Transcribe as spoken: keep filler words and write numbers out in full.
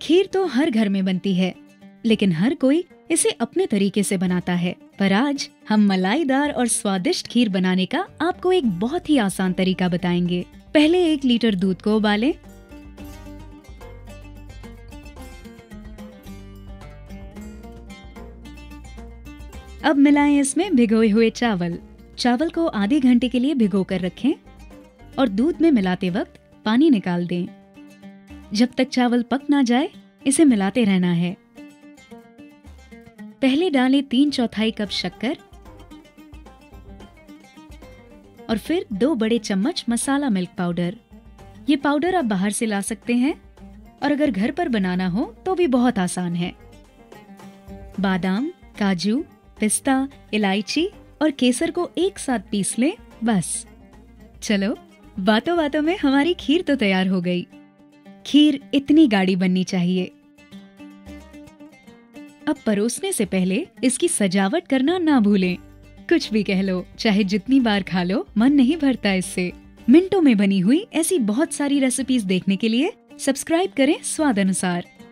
खीर तो हर घर में बनती है, लेकिन हर कोई इसे अपने तरीके से बनाता है। पर आज हम मलाईदार और स्वादिष्ट खीर बनाने का आपको एक बहुत ही आसान तरीका बताएंगे। पहले एक लीटर दूध को उबालें। अब मिलाएं इसमें भिगोए हुए चावल। चावल को आधे घंटे के लिए भिगो कर रखें और दूध में मिलाते वक्त पानी निकाल दें। जब तक चावल पक ना जाए, इसे मिलाते रहना है। पहले डालें तीन चौथाई कप शक्कर और फिर दो बड़े चम्मच मसाला मिल्क पाउडर। ये पाउडर आप बाहर से ला सकते हैं और अगर घर पर बनाना हो तो भी बहुत आसान है। बादाम, काजू, पिस्ता, इलायची और केसर को एक साथ पीस लें। बस चलो, बातों बातों में हमारी खीर तो तैयार हो गई। खीर इतनी गाढ़ी बननी चाहिए। अब परोसने से पहले इसकी सजावट करना ना भूलें। कुछ भी कह लो, चाहे जितनी बार खा लो, मन नहीं भरता इससे। मिनटों में बनी हुई ऐसी बहुत सारी रेसिपीज देखने के लिए सब्सक्राइब करें स्वाद अनुसार।